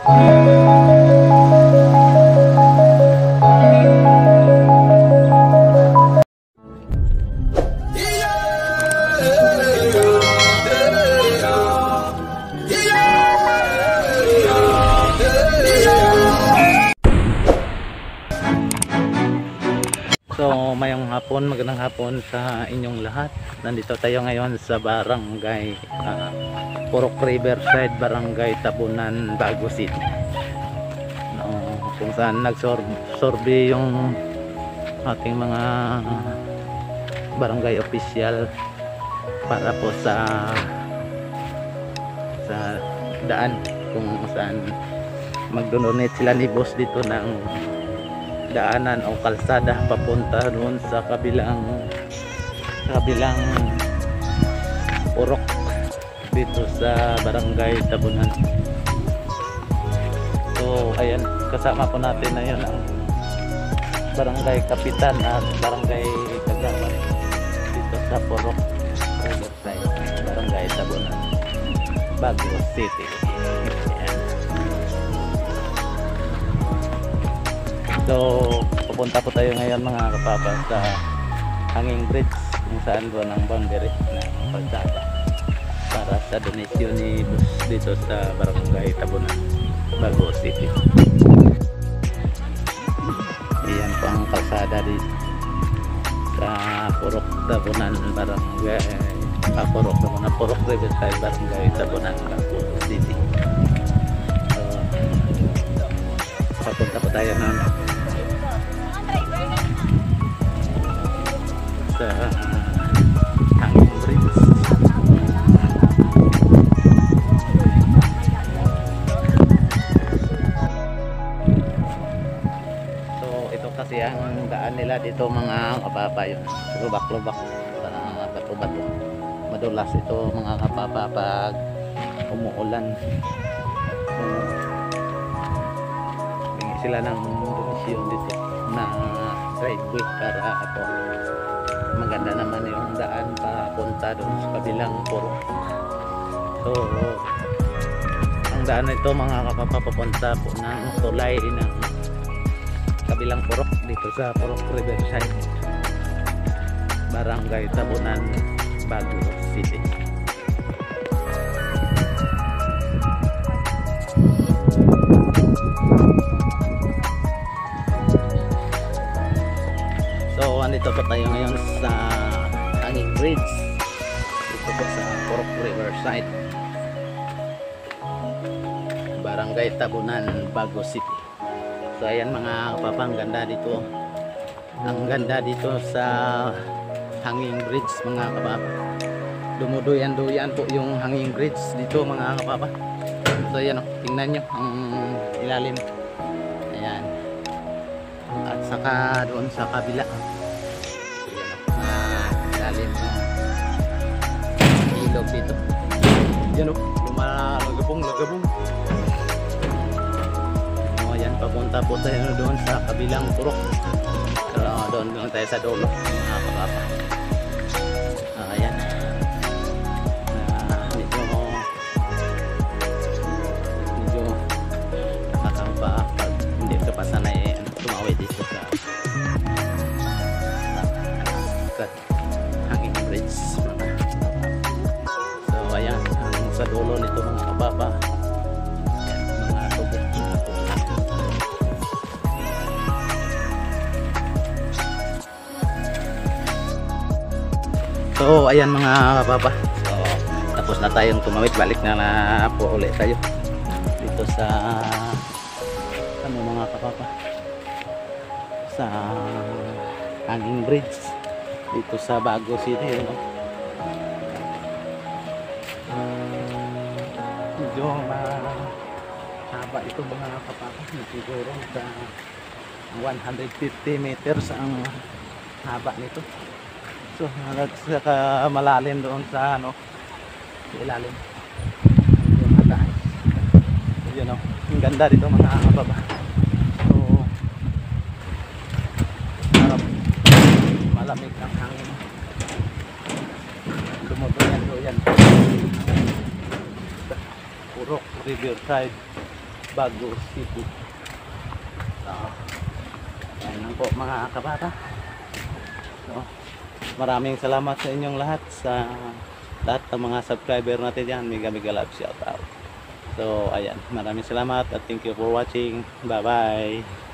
So mayong hapon, magandang hapon sa inyong lahat. Nandito tayo ngayon sa barangay Purok Riverside, Barangay Tabunan, Bago City, kung saan nagsorbe yung ating mga barangay official para po sa daan, kung saan mag-donate sila ni boss dito ng daanan o kalsada papunta doon sa kabilang purok dito sa Barangay Tabunan. So ayan, kasama po natin na yun ang Barangay Kapitan at Barangay Kagawan dito sa Purok Riverside, Barangay Tabunan, Bago City. Ayan. So pupunta po tayo ngayon mga kapapa sa Hanging Bridge, kung saan doon ang boundary ng kalsada para sa donation ni boss dito sa Barangay Tabunan, Bago City. Ayan po ang kalsada dito sa Purok Tabunan, Barangay Purok Riverside, Barangay Tabunan, Bago City. So papunta po tayo na sa Hanging Bridge. So ito kasi ang daan nila dito mga kapapa, yun lubak-lubak, parang bato-bato, madulas ito mga kapapa pag umuulan. So hingi sila ng donasyon dito na driveway para po maganda naman yung daan papunta doon sa kabilang purok. So ang daan nito mga kapapa papunta po ng tulay ng kabilang purok dito sa Purok Riverside, Barangay Tabunan, Bago City. So andito po tayo ngayon sa Hanging Bridge dito po sa Purok Riverside, Barangay Tabunan, Bago City. So ayan mga kapapa, ang ganda dito, ang ganda dito sa Hanging Bridge mga kapapa. Dumuduyan-duyan po yung Hanging Bridge dito mga kapapa. So ayan, tingnan nyo ang ilalim. Ayan, at saka doon sa kabila ilalim ng ilog dito. Yan o, lumalagabong. Ayan, papunta po tayo doon sa kabilang purok. Pero doon tayo sa dulo mga kapapa. Ayan, medyo nakakapa pag hindi ka pa sanay tumawid dito sa Hanging Bridge. So ayan, sa dulo nito mga kapapa, ayan, mga tubig. So ayan mga kapapa, so tapos na tayong tumawid, balik na po ulit tayo dito sa mga kapapa, sa Hanging Bridge dito sa Bago City. Medyo mahaba ito mga kapapa, siguro sa 150 meters ang haba nito. So saka malalim doon sa sa ilalim. Yung mataas. Yun o, ang ganda dito mga kapapa. So malamig ang hangin, dumuduyan Purok Riverside, Bago City. So, ayan lang po mga kabata. So, maraming salamat sa inyong lahat, sa lahat ng mga subscriber natin yan. Mega love shout out. So ayan, maraming salamat at thank you for watching. Bye bye.